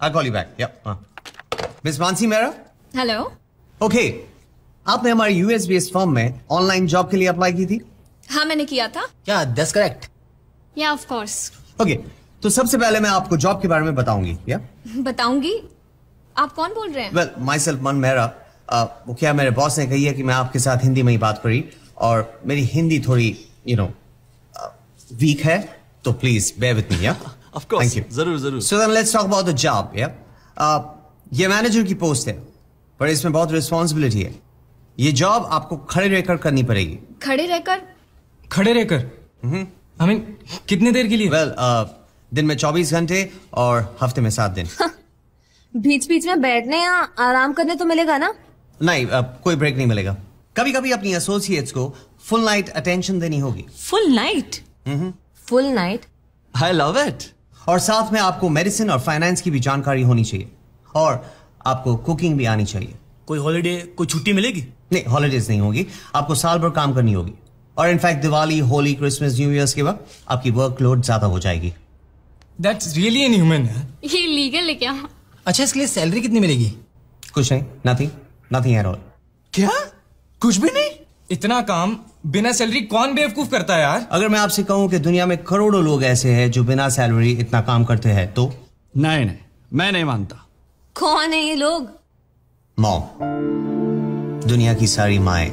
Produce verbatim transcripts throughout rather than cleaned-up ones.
I'll call you back. Yep. Miss Mansi Mehra? Hello. Okay. आपने हमारे US based firm में online job के लिए अप्लाई की थी? हाँ मैंने किया था। क्या दैट्स करेक्ट? या ऑफ कोर्स। ओके, तो सबसे पहले मैं आपको जॉब के बारे में बताऊंगी। या बताऊंगी? आप कौन बोल रहे हैं? वेल माई सेल्फ मन मेहरा। वो क्या मेरे बॉस ने कही है कि मैं आपके साथ हिंदी में ही बात करी, और मेरी हिंदी थोड़ी यू नो वीक है, तो प्लीज बेयर विथ मी। या ऑफ कोर्स, जरूर जरूर। So then let's talk about the job. या ये मैनेजर की पोस्ट है, पर इसमें बहुत रिस्पॉन्सिबिलिटी है। ये जॉब आपको खड़े रहकर करनी पड़ेगी। खड़े रहकर? खड़े रहकर आई मीन कितने देर के लिए? वेल well, uh, दिन में चौबीस घंटे और हफ्ते में सात दिन। बीच बीच में बैठने या आराम करने तो मिलेगा ना? नहीं, uh, कोई ब्रेक नहीं मिलेगा। कभी कभी अपनी एसोसिएट्स को फुल नाइट अटेंशन देनी होगी। Full night? Full night? I love it. और साथ में आपको मेडिसिन और फाइनेंस की भी जानकारी होनी चाहिए, और आपको कुकिंग भी आनी चाहिए। कोई हॉलिडे, कोई छुट्टी मिलेगी? नहीं, हॉलिडेज नहीं होगी। आपको साल भर काम करनी होगी, और in fact Diwali, Holi, Christmas, New Year's के वक्त आपकी वर्कलोड ज्यादा हो जाएगी। That's really inhuman है। ये लीगल है क्या? अच्छा, इसके लिए सैलरी कितनी मिलेगी? कुछ नहीं, नथिंग, नथिंग एट ऑल। क्या? कुछ भी नहीं? इतना काम बिना सैलरी कौन बेवकूफ करता है यार? अगर मैं आपसे कहूं कि दुनिया में करोड़ों लोग ऐसे हैं जो बिना सैलरी इतना काम करते हैं, तो? नहीं नहीं, मैं नहीं मानता। कौन है ये लोग? मॉम, दुनिया की सारी माएं।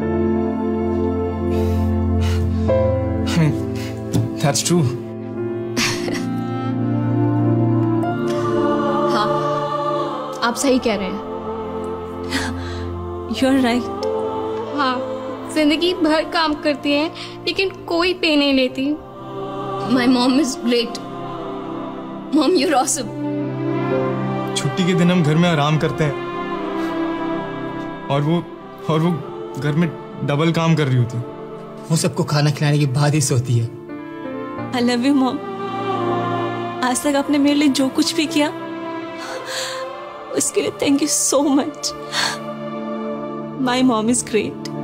That's true. हाँ, आप सही कह रहे हैं। You're right. हाँ, जिंदगी भर काम करती है लेकिन कोई पे नहीं लेती। My mom is great. Mom, you're awesome. छुट्टी के दिन हम घर में आराम करते हैं, और वो और वो घर में डबल काम कर रही होती है। वो सबको खाना खिलाने के बाद ही सोती है। I love you, mom. आज तक आपने मेरे लिए जो कुछ भी किया उसके लिए thank you so much. My mom is great.